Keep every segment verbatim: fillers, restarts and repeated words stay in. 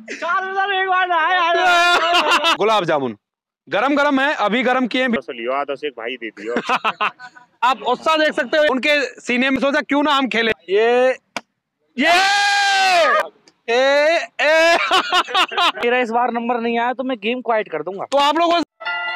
एक बार गुलाब जामुन गरम गरम है, अभी गरम किए लियो दस एक भाई दे दियो। आप उत्साह देख सकते हो उनके सीने में। सोचा क्यों ना हम खेले। ये ये ए, ए। मेरा इस बार नंबर नहीं आया तो मैं गेम क्वाइट कर दूंगा। तो आप लोगों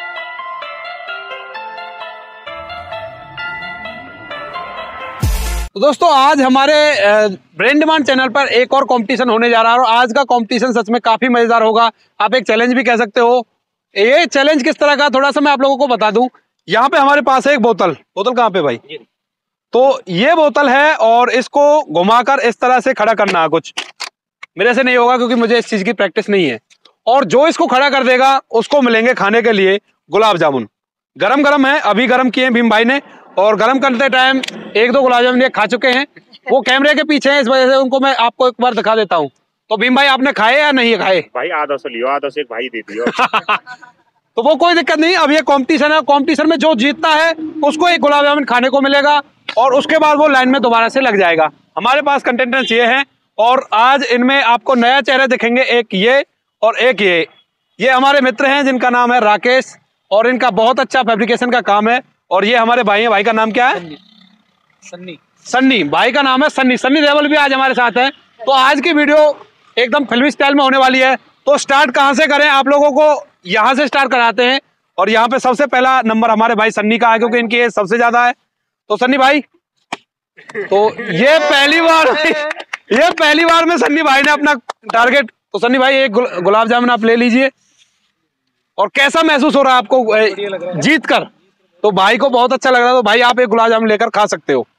तो दोस्तों आज हमारे ब्रेन डिमांड चैनल पर एक और कंपटीशन होने जा रहा है और आज का कंपटीशन सच में काफी मजेदार होगा। आप एक चैलेंज भी कह सकते हो। ये चैलेंज किस तरह का थोड़ा सा मैं आप लोगों को बता दूं। यहाँ पे हमारे पास है एक बोतल। बोतल कहाँ पे भाई? तो ये बोतल है और इसको घुमाकर इस तरह से खड़ा करना है। कुछ मेरे से नहीं होगा क्योंकि मुझे इस चीज की प्रैक्टिस नहीं है। और जो इसको खड़ा कर देगा उसको मिलेंगे खाने के लिए गुलाब जामुन। गरम गरम है, अभी गरम किए भीम भाई ने। और गरम करते टाइम एक दो गुलाब जामुन ये खा चुके हैं। वो कैमरे के पीछे हैं, इस वजह से उनको मैं आपको एक बार दिखा देता हूँ। तो भीम भाई आपने खाए या नहीं खाए? भाई आधा से लियो, आधा से एक भाई दे दियो। तो वो कोई दिक्कत नहीं। अब ये कंपटीशन है, कंपटीशन में जो जीतता है उसको एक गुलाब जामुन खाने को मिलेगा और उसके बाद वो लाइन में दोबारा से लग जाएगा। हमारे पास कंटेस्टेंट्स ये हैं और आज इनमें आपको नया चेहरा दिखेंगे। एक ये और एक ये ये हमारे मित्र हैं जिनका नाम है राकेश और इनका बहुत अच्छा फैब्रिकेशन का काम है। और ये हमारे भाई हैं। भाई का नाम क्या है? सन्नी। सन्नी भाई का नाम है सन्नी। सन्नी देवल भी आज हमारे साथ है। तो आज की वीडियो एकदम फिल्मी स्टाइल में होने वाली है। तो स्टार्ट कहाँ से करें? आप लोगों को यहाँ से स्टार्ट कराते हैं और यहाँ पे सबसे पहला नंबर हमारे भाई सन्नी का है क्योंकि इनकी एज सबसे ज्यादा है। तो सन्नी भाई, तो ये पहली बार ये पहली बार में सन्नी भाई ने अपना टारगेट। तो सन्नी भाई एक गुलाब जामुन आप ले लीजिए। और कैसा महसूस हो रहा है आपको जीत कर? तो भाई को बहुत अच्छा लग रहा है। तो भाई आप एक गुलाब जामुन लेकर खा सकते हो।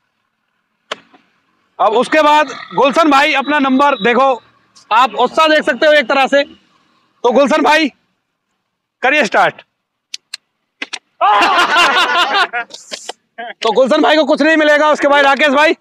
अब उसके बाद गुलशन भाई अपना नंबर देखो, आप उत्साह देख सकते हो एक तरह से। तो गुलशन भाई करिए स्टार्ट। तो गुलशन भाई को कुछ नहीं मिलेगा। उसके बाद राकेश भाई,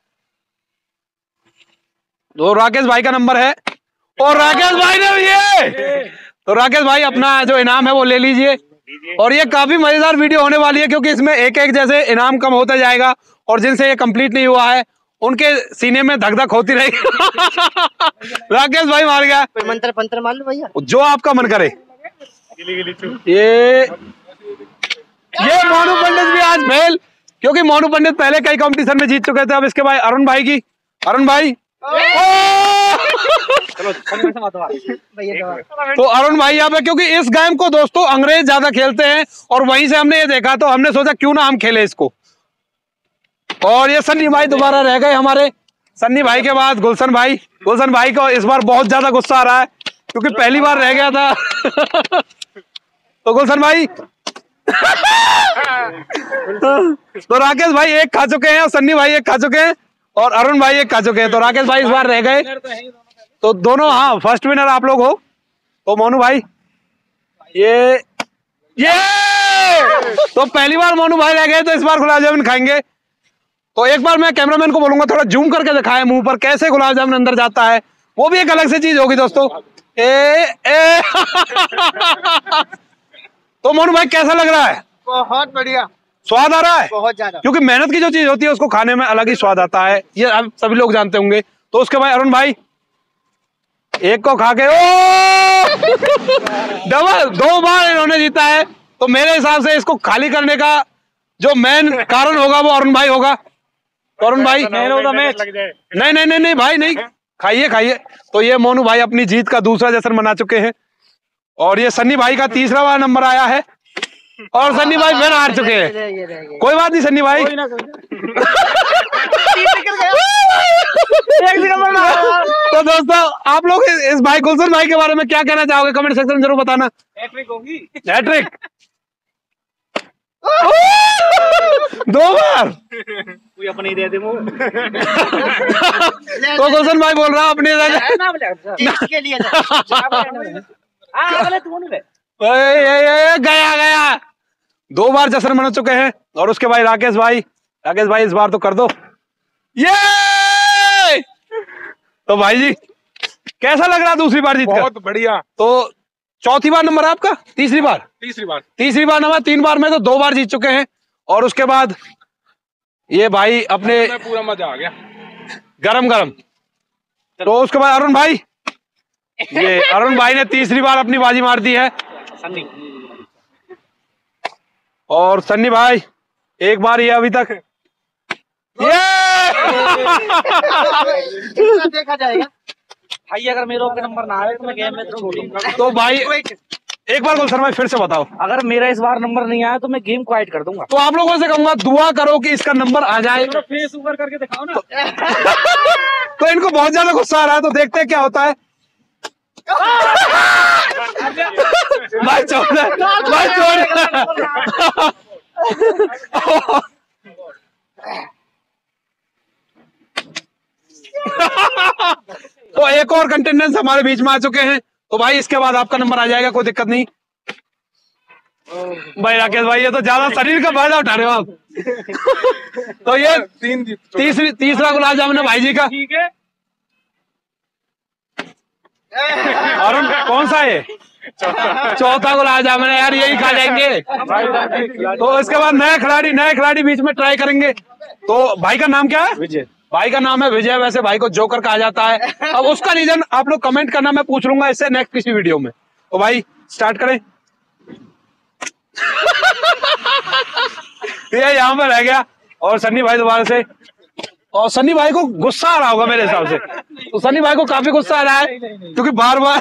तो राकेश भाई का नंबर है और राकेश भाई ने भी ये। तो राकेश भाई अपना जो इनाम है वो ले लीजिए। और ये काफी मजेदार वीडियो होने वाली है क्योंकि इसमें एक एक जैसे इनाम कम होता जाएगा और जिनसे ये कंप्लीट नहीं हुआ है उनके सीने में धक धक होती रहेगी। राकेश भाई मार गया। मंत्र पंत्र मार लो भैया, जो आपका मन करे। ये ये मोनू पंडित भी आज फेल क्योंकि मोनू पंडित पहले कई कंपटीशन में जीत चुके थे। अब इसके बाद अरुण भाई की। अरुण भाई तो अरुण भाई यहाँ पे, क्योंकि इस गेम को दोस्तों अंग्रेज ज्यादा खेलते हैं और वहीं से हमने ये देखा तो हमने सोचा क्यों ना हम खेले इसको। और ये सन्नी भाई दोबारा रह गए हमारे। सन्नी भाई के बाद गुलशन भाई। गुलशन भाई को इस बार बहुत ज्यादा गुस्सा आ रहा है क्योंकि पहली बार रह गया था। तो गुलशन भाई तो राकेश भाई एक खा चुके हैं और सन्नी भाई एक खा चुके हैं और अरुण भाई एक खा चुके हैं। तो राकेश भाई इस बार रह गए। तो दोनों, हाँ, फर्स्ट विनर आप लोग हो। तो मोनू भाई ये ये तो पहली बार मोनू भाई रह गए तो इस बार गुलाब जामुन खाएंगे। तो एक बार मैं कैमरामैन को बोलूंगा थोड़ा जूम करके दिखाए मुंह पर कैसे गुलाब जामुन अंदर जाता है। वो भी एक अलग से चीज होगी दोस्तों। ए, ए तो मोनू भाई कैसा लग रहा है? बहुत बढ़िया, स्वाद आ रहा है बहुत ज्यादा। क्योंकि मेहनत की जो चीज होती है उसको खाने में अलग ही स्वाद आता है, ये आप सभी लोग जानते होंगे। तो उसके बाद अरुण भाई एक को खा के ओ डबल दो बार इन्होंने जीता है। तो मेरे हिसाब से इसको खाली करने का जो मेन कारण होगा वो अरुण भाई होगा। तो अरुण भाई नहीं नहीं नहीं नहीं भाई नहीं, खाइए खाइए। तो ये मोनू भाई अपनी जीत का दूसरा जश्न मना चुके हैं और ये सन्नी भाई का तीसरा वाला नंबर आया है और सन्नी भाई फिर हार चुके हैं। कोई बात नहीं सन्नी भाई। तो दोस्तों आप लोग इस भाई गुलशन भाई के बारे में क्या कहना चाहोगे कमेंट सेक्शन में जरूर बताना। हैट्रिक होगी, हैट्रिक दो बार कोई अपने ही दे दे। तो गुलशन भाई बोल रहा अपने के लिए गया गया दो बार जश्न मना चुके हैं। और उसके भाई राकेश भाई, राकेश भाई इस बार तो कर दो ये। तो भाई जी कैसा लग रहा दूसरी बार जीत? बहुत बढ़िया। तो चौथी बार नंबर आपका? तीसरी बार तीसरी बार तीसरी बार नंबर। तीन बार में तो दो बार जीत चुके हैं। और उसके बाद ये भाई अपने पूरा मजा आ गया गरम गरम। तो उसके बाद अरुण भाई ये अरुण भाई ने तीसरी बार अपनी बाजी मार दी है। सन्नी और सन्नी भाई एक बार ये अभी तक ये देखा जाएगा भाई, अगर मेरे ओके नंबर ना आए तो मैं गेम में तो छोड़ूंगा। तो भाई एक बार गुलशन भाई फिर से बताओ। अगर मेरा इस बार नंबर नहीं आया तो मैं गेम क्वाइट कर दूंगा। तो आप लोगों से कहूंगा दुआ करो कि इसका नंबर आ जाए। फेस ऊपर करके दिखाओ ना। तो इनको बहुत ज्यादा गुस्सा आ रहा है, तो देखते हैं क्या होता है। भाई छोड़ भाई छोड़ तो एक और कंटेंडेंट हमारे बीच में आ चुके हैं, तो भाई इसके बाद आपका नंबर आ जाएगा, कोई दिक्कत नहीं। भाई राकेश भाई ये तो ज्यादा शरीर का फायदा उठा रहे हो आप। तो ये तीन तीसरी तीसरा गुलाब जामुन है भाई जी का। ठीक है, और कौन सा है? चौथा गुलाब जामुन है यार, यही खा जाएंगे। तो इसके बाद नए खिलाड़ी नए खिलाड़ी बीच में ट्राई करेंगे। तो भाई का नाम क्या है? विजय। भाई का नाम है विजय। वैसे भाई को जोकर कहा जाता है। अब उसका रीजन आप लोग कमेंट करना, मैं पूछ लूंगा इससे नेक्स्ट किसी वीडियो में। तो भाई स्टार्ट करें। ये यहाँ पर रह गया और सन्नी भाई दोबारा से। और सन्नी भाई को गुस्सा आ रहा होगा मेरे हिसाब से। तो सन्नी भाई को काफी गुस्सा आ रहा है क्योंकि बार बार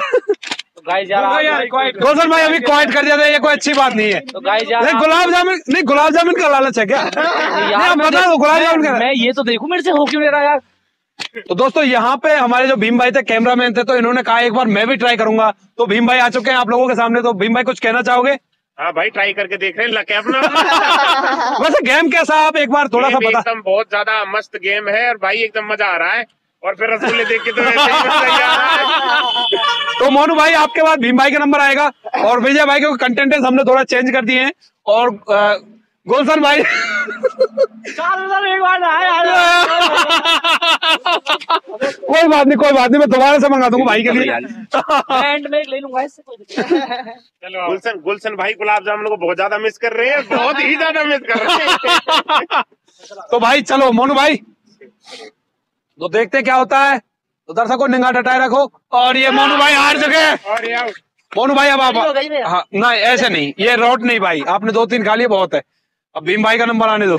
गोलसन भाई अभी क्वाइट कर दिया था, ये कोई अच्छी बात नहीं है। तो गाइस यार नहीं गुलाब जामुन नहीं गुलाब जामुन का लालच है क्या? यार बता दो गुलाब जामुन का। मैं ये तो देखूं मेरे से हो क्यों नहीं रहा यार। तो दोस्तों यहाँ पे हमारे जो भीम भाई थे कैमरामैन थे, तो इन्होंने कहा एक बार मैं भी ट्राई करूंगा। तो भीम भाई आ चुके हैं आप लोगों के सामने। तो भीम भाई कुछ कहना चाहोगे? हाँ भाई ट्राई करके देख रहे हैं लक है अपना। वैसे गेम कैसा आप एक बार थोड़ा सा गेम बता। एकदम बहुत ज्यादा मस्त गेम है और भाई एकदम मजा आ रहा है। और फिर रसगुल्ले देख के तो वैसे ही मजा ही आ रहा है। तो मोनू भाई आपके बाद भीम भाई का नंबर आएगा और विजय भाई के कंटेंटेंस हमने थोड़ा चेंज कर दिए हैं। और गुलशन भाई एक बार कोई बात नहीं कोई बात नहीं, मैं दोबारा से मंगा दूंगा भाई के लिए। एंड में ले लूंगा इससे कोई दिक्कत नहीं। चलो गुलशन गुलशन भाई गुलाब जामुन को बहुत ज्यादा मिस कर रहे हैं, बहुत ही ज्यादा मिस कर रहे हैं। तो भाई चलो मोनू भाई, तो देखते क्या होता है। तो दर्शकों निगाह हटाए रखो। और ये मोनू भाई हार चुके हैं। और यार मोनू भाई अब आप हो गई भैया। हाँ नहीं ऐसे नहीं, ये रोट नहीं भाई, आपने दो तीन खा लिए बहुत है। अब भीम भाई का नंबर आने दो।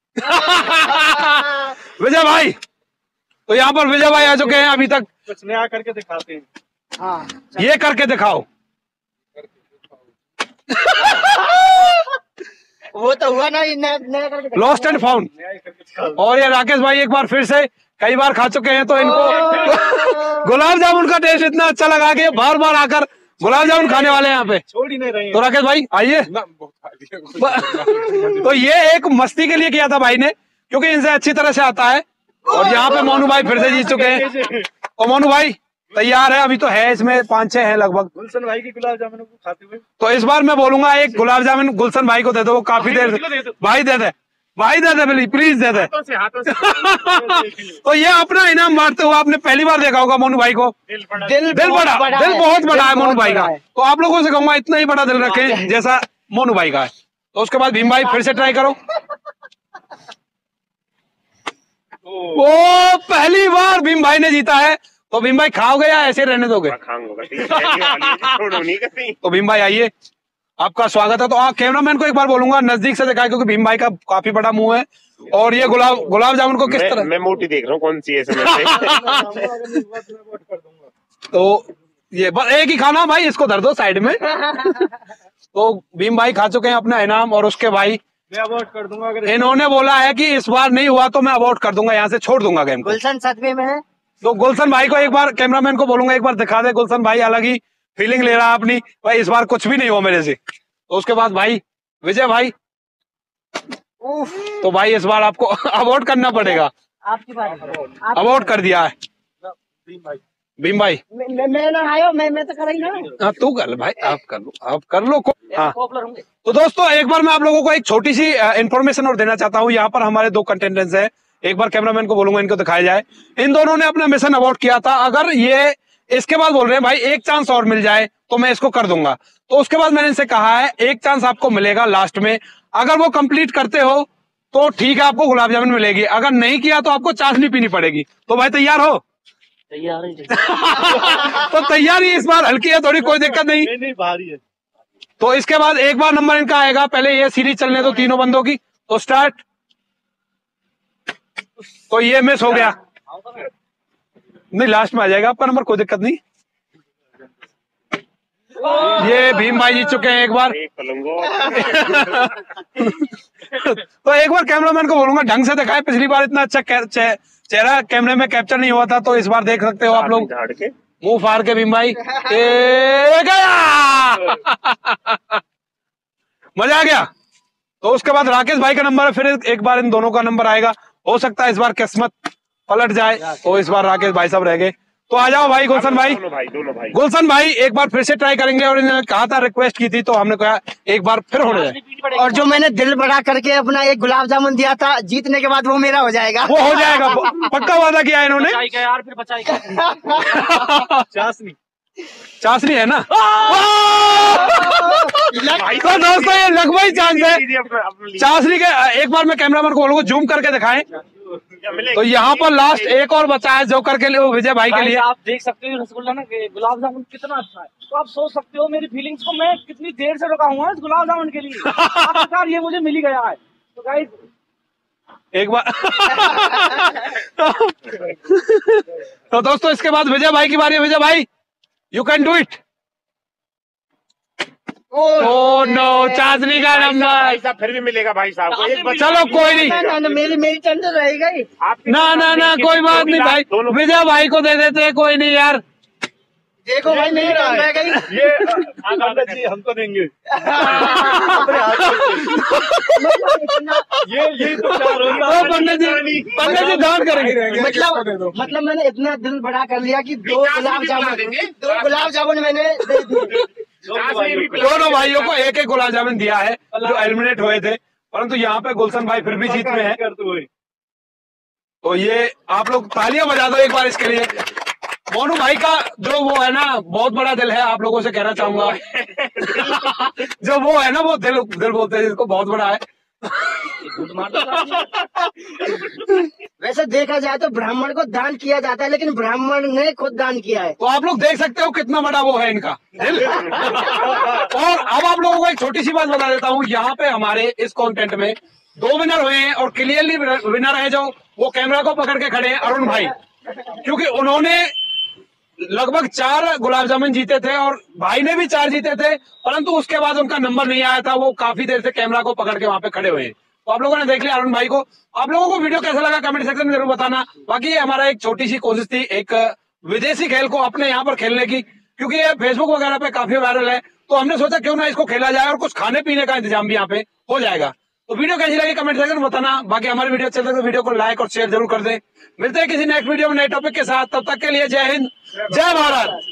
विजय भाई, तो यहाँ पर विजय भाई आ चुके हैं। अभी तक कुछ नया करके दिखाते हैं। हाँ ये करके दिखाओ। वो तो हुआ ना, नया नया करके लॉस्ट एंड फाउंड। और ये राकेश भाई एक बार फिर से कई बार खा चुके हैं, तो इनको गुलाब जामुन का टेस्ट इतना अच्छा लगा कि बार बार आकर गुलाब जामुन खाने वाले हैं यहाँ पे। छोड़ ही नहीं रहे। तो राकेश भाई आइए। तो ये एक मस्ती के लिए किया था भाई ने, क्योंकि इनसे अच्छी तरह से आता है। और यहाँ पे मोनू भाई फिर से जीत चुके हैं। और मोनू भाई तैयार है? अभी तो है इसमें पांच छह है लगभग। गुलशन भाई की गुलाब जामुन को खाते हुए तो इस बार मैं बोलूंगा एक गुलाब जामुन गुलशन भाई को दे दो, वो काफी देर भाई दे दे भाई दे दे प्लीज दे दे। हाथों से हाथों से तो ये अपना इनाम बांटते हुए आपने पहली बार देखा होगा मोनू भाई को। दिल बड़ा दिल दिल बड़ा दिल बहुत बड़ा है मोनू भाई का। है। तो आप लोगों से कहूंगा इतना ही बड़ा दिल रखें जैसा मोनू भाई का है। तो उसके बाद भीम भाई फिर से ट्राई करो। वो पहली बार भीम भाई ने जीता है। तो भीम भाई खाओगे या ऐसे रहने दोगे? खाऊंगा छोड़ो नहीं कहीं। तो भीम भाई आइए, आपका स्वागत है। तो आप कैमरामैन को एक बार बोलूंगा नजदीक से दिखाए, क्योंकि भीम भाई का काफी बड़ा मुंह है। और ये गुलाब गुलाब जामुन को किस मैं, तरह मैं मोटी देख रहा हूँ कौन सी है इसमें से। तो ये बस एक ही खाना भाई, इसको धर दो साइड में। तो भीम भाई खा चुके हैं अपना इनाम। और उसके भाई मैं अवॉइड कर दूंगा अगर इन्होंने बोला है कि इस बार नहीं हुआ तो मैं अवॉइड कर दूंगा, यहाँ से छोड़ दूंगा गेम को। गुलशन सदमे में है। तो गुलशन भाई को एक बार कैमरामैन को बोलूंगा एक बार दिखा दे। गुलशन भाई अलग ही फीलिंग ले रहा है अपनी, भाई इस बार कुछ भी नहीं हुआ मेरे से। तो उसके बाद भाई विजय भाई, तो भाई इस बार आपको अवॉइड करना पड़ेगा। आपकी बात है। अवॉइड कर दिया है भीम भाई। मैं मैं- मैं ना आयो, मैं मैं तो कर ही ना। हाँ तू कर लो भाई, आप कर लो आप कर लो। हाँ पॉपुलर होंगे। तो दोस्तों एक बार मैं आप लोगों को एक छोटी सी इन्फॉर्मेशन और देना चाहता हूँ। यहाँ पर हमारे दो कंटेंडेंट्स हैं, एक बार कैमरामैन को बोलूंगा इनको दिखाया जाए। इन दोनों ने अपना मिशन अबॉर्ट किया था। अगर ये इसके बाद बोल रहे हैं भाई एक चांस और मिल जाए तो मैं इसको कर दूंगा। तो उसके बाद मैंने इनसे कहा है एक चांस आपको मिलेगा लास्ट में, अगर वो कंप्लीट करते हो तो ठीक है आपको गुलाब जामुन मिलेगी, अगर नहीं किया तो आपको चाशनी पीनी पड़ेगी। तो भाई तैयार हो? तैयार है तो तैयारी इस बार हल्की है थोड़ी, कोई दिक्कत नहीं। नहीं भारी है। तो इसके बाद एक बार नंबर इनका आएगा, पहले ये सीरीज चलने दो तीनों बंदों की। तो स्टार्ट। तो ये मिस हो गया, नहीं लास्ट में आ जाएगा आपका नंबर, कोई दिक्कत नहीं। ये भीम भाई जीत चुके हैं एक बार। एक पलंगो। तो एक बार कैमरामैन को बोलूंगा ढंग से दिखाए, पिछली बार इतना अच्छा चे, चेहरा कैमरे में कैप्चर नहीं हुआ था, तो इस बार देख सकते हो आप लोग। झाड़ के मुंह फाड़ के भीम भाई ए, गया। मजा आ गया। तो उसके बाद राकेश भाई का नंबर है, फिर एक बार इन दोनों का नंबर आएगा। हो सकता है इस बार किस्मत पलट जाए, तो इस बार राकेश भाई साहब रह गए। तो आ जाओ भाई गुलशन भाई। दोनों भाई दोनों भाई गुलशन भाई एक बार फिर से ट्राई करेंगे, और इन्होंने कहा था, रिक्वेस्ट की थी, तो हमने कहा एक बार फिर होने जाए। और जो मैंने दिल बड़ा करके अपना एक गुलाब जामुन दिया था जीतने के बाद, वो मेरा हो जाएगा। वो हो जाएगा, पक्का वादा किया इन्होंने। बचाई गया यार, फिर बचाई गया। चाशनी चाशनी है ना। भाई तो दोस्तों ये लगभग चांस है दीजिए अपना- अपना लीजिए। चाशनी के। एक बार मैं कैमरामैन को बोलूंगा जूम करके दिखाएं। मिलेगा। तो यहाँ पर लास्ट एक और बचा है जोकर के लिए, वो विजय भाई के भाई लिए। आप देख सकते हो रसगुल्ला ना, कि गुलाब जामुन कितना अच्छा है। तो आप सोच सकते हो मेरी फीलिंग्स को, मैं कितनी देर से रुका हुआ इस गुलाब जामुन के लिए। आखिरकार ये मुझे मिल ही गया है। तो गाइस एक बार तो दोस्तों इसके बाद विजय भाई की बारी है। विजय भाई you can do it. Oh no, Chandni का भाई नंबर। साहब फिर भी मिलेगा भाई साहब को एक बच्चा। चलो कोई नहीं, ना, ना, ना, मेरी मेरी टर्न तो रहेगा ही। आपके ना ना ना कोई बात नहीं भाई, दोनों विजय भाई को दे देते हैं, कोई नहीं यार। देखो भाई मेरी टर्न रह गई। ये जी हम तो देंगे। ये ये तो चार हो ओ पंडित जी, पंडित जी दान करेंगे। मतलब मतलब मैंने इतना दिल बड़ा कर लिया कि दो चाशनी गुलाब भी पिला जामुन देंगे। दो गुलाब जामुन मैंने दे दिए। चाशनी भी पिला दोनों भाइयों को एक एक गुलाब जामुन दिया है जो एलिमिनेट हुए थे, परंतु यहाँ पे गुलशन भाई फिर भी जीत में है। तो ये आप लोग तालियां बजा दो एक बार इसके लिए। मोनू भाई का जो वो है ना, बहुत बड़ा दिल है, आप लोगों से कहना चाहूंगा। जो वो है ना, वो दिल दिल बोलते हैं जिसको, बहुत बड़ा है। वैसे देखा जाए तो ब्राह्मण को दान किया जाता है, लेकिन ब्राह्मण ने खुद दान किया है। तो आप लोग देख सकते हो कितना बड़ा वो है इनका दिल। और अब आप लोगों को एक छोटी सी बात बता देता हूँ, यहाँ पे हमारे इस कंटेंट में दो विनर हुए हैं, और क्लियरली विनर है जो वो कैमरा को पकड़ के खड़े हैं, अरुण भाई। क्योंकि उन्होंने लगभग चार गुलाब जामुन जीते थे, और भाई ने भी चार जीते थे, परंतु उसके बाद उनका नंबर नहीं आया था। वो काफी देर से कैमरा को पकड़ के वहां पे खड़े हुए हैं। तो आप लोगों ने देख लिया अरुण भाई को। आप लोगों को वीडियो कैसा लगा कमेंट सेक्शन में जरूर बताना। बाकी ये हमारा एक छोटी सी कोशिश थी एक विदेशी खेल को अपने यहाँ पर खेलने की, क्योंकि ये फेसबुक वगैरह पे काफी वायरल है। तो हमने सोचा क्यों ना इसको खेला जाए, और कुछ खाने पीने का इंतजाम भी यहाँ पे हो जाएगा। तो वीडियो कैसी लगी कमेंट सेक्शन में बताना। बाकी हमारी वीडियो अच्छी लगे तो वीडियो को लाइक और शेयर जरूर कर दें। मिलते हैं किसी नेक्स्ट वीडियो में नए टॉपिक के साथ, तब तक के लिए जय हिंद, जय भारत।